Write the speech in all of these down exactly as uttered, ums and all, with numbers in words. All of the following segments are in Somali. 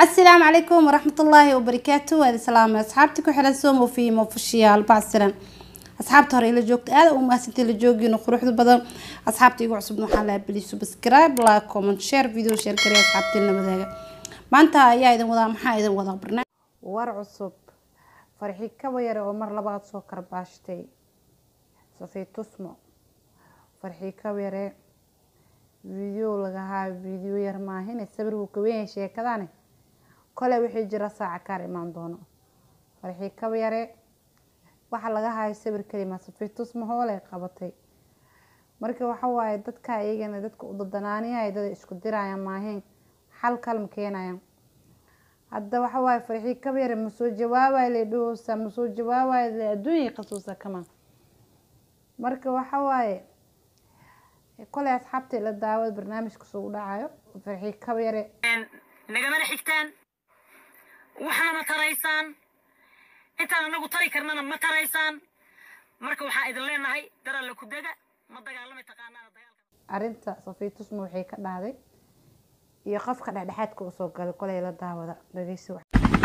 السلام عليكم ورحمة الله وبركاته. وهذا سلام أصحابتي كحلا سومو في مفشيال بعسرا أصحابتي هري لجوجت هذا وما سنتي لجوجي نخرج بدل أصحابتي يقعد سبنا حلا بلي سبسكرايب لا كومنت شير فيديو شير كريه أصحابتي لنا بداية ما أنت يا إذا وضع محا إذا وضع برنامج ورع الصب فرحي كوير ومر لبعض سكر باشتي صفي تسمع فرحي كوير فيديو لقاها فيديو يرماهين السبر وكوين شيء كذاني كله وحي جرى ساعة كار إمان دونه فرحي كويرة waxa laga hayo sawir kaliya safiitus ma hoolay qabatay markii waxa waay dadka ayagana dadka u dadanaaniyay dad isku dirayaan maahin xal kalm keenayaan hadda waxa waay farxi kabeere ma soo jawaabay leedo sa ma soo jawaabay adduunyo qasuusa kama markii waxa waay kale asxaabtay la daawad barnaamijka soo dhacayo farxi kabeere nagama xigtaan waxna ma taraysaan inta anagu tari karnana ma taraysaan marka waxa idin leenahay dara la ku daga ma dagaalamay taqaanaa dagaalka arinta safiitus ma waxay ka dhacday iyo qofka dhexdhexaadka u soo galay qolay la daawada dhageyso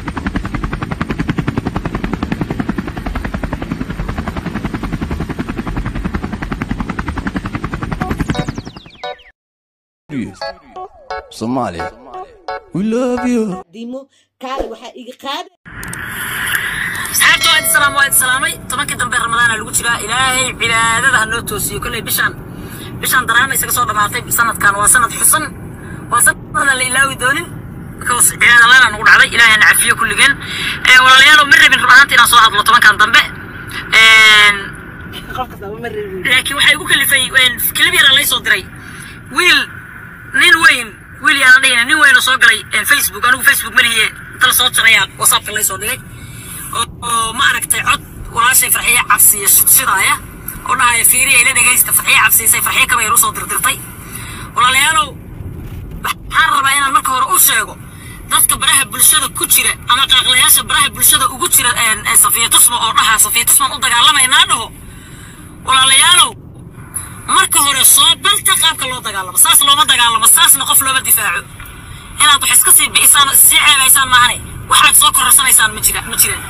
Somalia we love you dimo kaal waxa iga qaad saxaabta السلام عليكم السلامي طبعا كده بين رمضان lagu jiraa ilaahay cibaadada hanoo toosiyo kulay bishan bishan daraama isaga soo dhamaatay sanadkan waa sanad xusan waa sanad la ilaawi doonin kaas cibaadada la nagu dhacday ilaahay na cafiyo kulligeen ee walaalayaal mar rabin ruuxaantii inaan soo hadlo tobankan dambe een qofka soo mar rabin laakiin waxa igu kalifay in kilib yar la soo diray wiil nin weyn wiil yar dhayna nin weyn oo soo galay Facebook anigu Facebook ma leeyahay tal soo tiraya WhatsApp la soo dhigay oo ma aragtay cod walaashay farxiye cabsiye sidaaya oo dhahay fiiriye ila dhageysta farxiye cabsiisay farxiye kaba yar soo dirdirtay walaalayaalow waxaan rabaa inaan marka hore u sheego dadka baraha bulshada ku jira ama qaaqlayaasha baraha bulshada ugu jira ee safiitusma oo dhaha safiitusma u dagaalamayna dhaho walaalayaalow marka hore soo balta qaabka loo dagaalamo saas looma dagaalamo saasna qof looba difaaco inaad wax iska sii biisaan si ceebaysan maahane waxaad soo kororsanaysan ma jira ma jiraan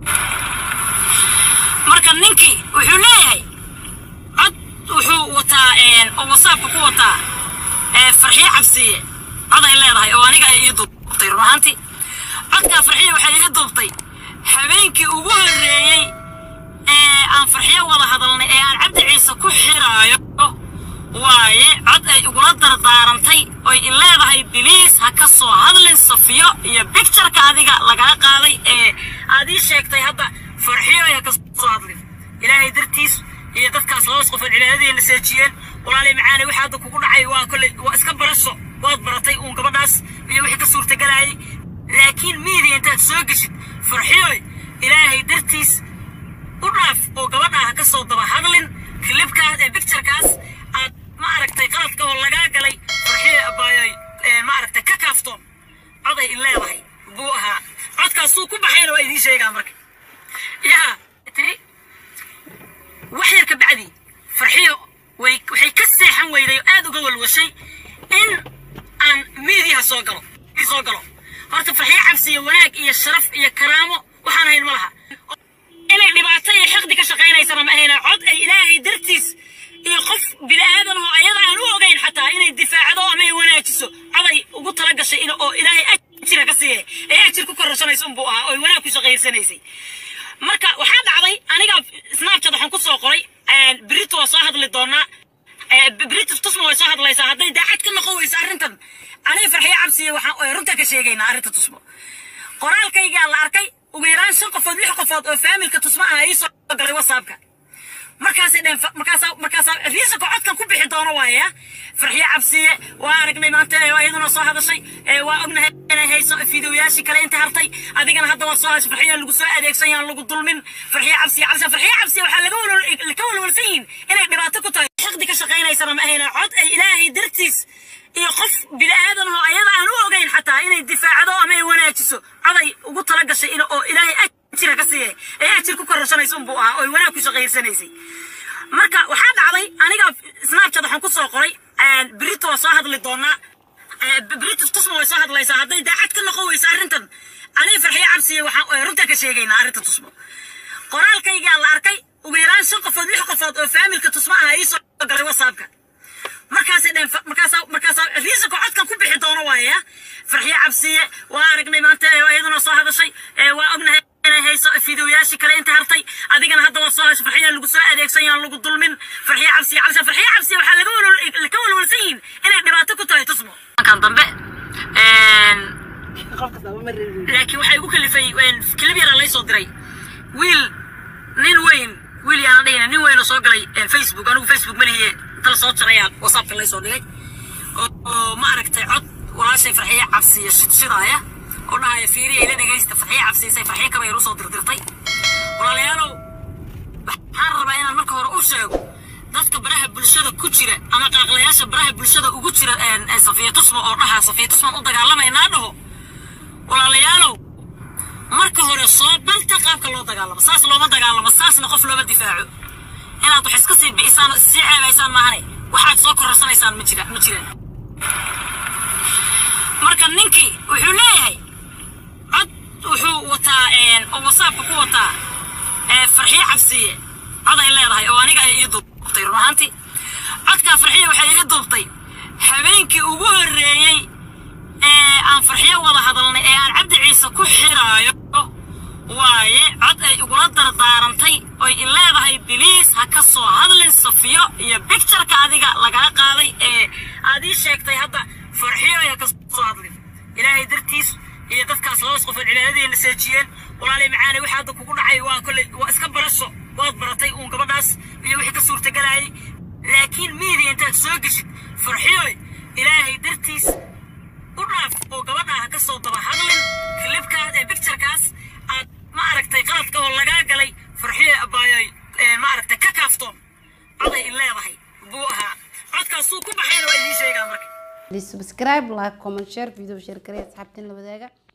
marka ninkii wuxuu leeyahay cod wuxuu wataa een oo WhatsApp ku wataa ee farxiye cabsiye cod ay leedahay oo aniga ay ii duubtay ruuxanti codka farxiye waxay iga duubtay habeenkii ugu horeeyay ee aan farxiye wada hadalnay ee aan Cabdi Ciise ku xiraayo waaye cod ay ugu dardaarantay oo ay leedahay biliis ha ka soo hadlin safiyo iyo picture-ka adiga laga qaaday ee aad ii sheegtay hadda farxiyo ay ka soo hadlin ilaahay dartiis iyo dadkaas loo qof cilaadeen saajiyeen walaali macaani waxa hadda kugu dhacay waa kulli waa iska barasho waad baratay uun gabadhaas iyo wixii ka suurta galay laakiin media intaad soo gashid farxiyo ilaahay dartiis u dhaaf oo gabadha ka soo daba hadlin clipkaas ee picture-kaas aad ma aragtay qaladka oo laga galay farxiyo abaayay ee ma aragtay ka kaaftoon cod ay leedahay buu ahaa codkaas uu ku baxayna waa idin sheegaa marka yaa tiri waxyar ka bacdi farxiyo way waxay ka seexan weyday aad uga walwashay in aan media soo galo soo galo horta farxiyo cabsiyo wanaag iyo sharaf iyo karaamo waxaan hayn malaha inay dhibaato iyo xaqdi ka shaqeynaysa ma ahayna cod ay ilaahay dartiis iyo qof bilaadan oo ayada aan u ogeyn xataa inay difaacdo ama ay wanaajiso coday ugu tala gashay in oo ilaahay ajira ka siiyay ee ajir ku kororsanayso un buu ahaa oo wanaag ku shaqeysanaysay marka waxa dhacday aniga Snapchat waxaan ku soo qoray Brito waa soo hadli doona Brito tusmo waa soo hadlaysa haday daacad ka noqonaysa arrintan aniga farxiye cabsiye waxaan runta ka sheegayna arrinta tusmo qoraalkayga la arkay ugu yaraan shan qofood lix qofood oo familka tusmo ah ay soo galay WhatsApp-ka markaas dhan markaas markaas riisa codkan ku bixi doono waaya farxiye cabsiye waa aragnay maanta waa iyaduna soo hadashay ee waa ognahay inay hayso fiidiyoyaashii kale inta hartay adigana hadda waa soo hadashay farxiye lagu soo adeegsan yahay lagu dulmin farxiye cabsiye cabsiye farxiye cabsiye waxa laga walaal ka walwalsan inay dhibaato ku tahay xaqdi ka shaqeynaysa ma ahayna cod ay ilaahay dartiis iyo qof bilaadan oo ayada aan u ogeyn xataa inay difaacdo ama ay wanaajiso coday ugu tala gashay in oo ilaahay ajira ka siiyay ee ajir ku kororsanayso un buu ahaa oo wanaag ku shaqeysanaysay marka waxa dhacday aniga Snapchat waxaan ku soo qoray Brito waa soo hadli doona بريتس تصمو ويساعد الله يساعد هذا داعت كل قوة يسار أنت أنا فرحية عبسية ورنتك شيء نعرف تصمو قرال كي قال أركي وبيران سوق فضل حقفض وفامل كتصمعها يسوع قرر وصابك مركز دين مركز مركز ريزك وعدك كل بحيطانه وياه فرحية عبسية وارقني ما أنت وأيضا صار هذا الشيء وأبنها أنا هي فيديوهات كلا أنت هرتي أديك أنا هذا وصار فرحية اللي قصوا أديك سيان اللي قدول من فرحية عبسية عشان فرحية عبسية وحلا قول الكون والسين أنا دبعتك وتاي تصمو كان ضمبة لكن وحي يقول اللي في وين كل بيرا الله يصدري ويل نين وين ويل يا نين نين وين صقري فيسبوك أنا فيسبوك من هي ثلاث صوت ريال وصاب الله يصدري وما أركت عد ولا شيء فرحية عبسية شد شراية قلنا هاي فيري إلى نجايست فرحية عبسية سي فرحية كما يروسوا دردرتي ولا ليالو حرب أنا المركب ورؤوسه ضدك براه بالشدة كتيرة أنا قاقلياش براه بالشدة وكتيرة إن صفية تصمم أورها صفية تصمم أوضك على ما يناده ولا ليالو مركب ورصاب بل تقابك الله دجالة مساس لو ما دجالة مساس نقف له بالدفاع هنا تحس كسي بإنسان السيعة بإنسان معاني واحد سكر رسنا إنسان مجرى مجرى مركب نينكي وحوليه عد وحو وتاين أو وصاب قوة فرحية عبسية هذا اللي راهي وأنا قاعد يدور طير رهانتي عدك فرحية وحي يدور طير حبينكي وجوه الرئي عن فرحية ولا هذا عن عبد عيسى كحرايو واي عد يقول در دارنتي أي اللي راهي بليس هكسو هذا الصفية هي بيكتشر كذا لقى قاضي هذه شيكتي هذا فرحية هكسو هذا إلهي درتيس هي دفك أصلاً صف العلاجية النسيجية ولا لي معاني واحد كوكو عيوان كل واسكبر الصو واد برتي ونقبل ناس يوحي كسور تجلاي لكن ميدي أنت تسوقش فرحية إلهي درتيس وناف وقبلنا هكسو طبعا هذا كليب كاس بيكتشر كاس ما عرفتي غلط كول لقى قلي فرحية أبايي ما عرفتي ككافتون هذا إلا ضحي بوها عد كاسو كوب حين وأي شيء قامك لي سبسكرايب لايك كومنت شير فيديو شير كريت حابتين لو ذاك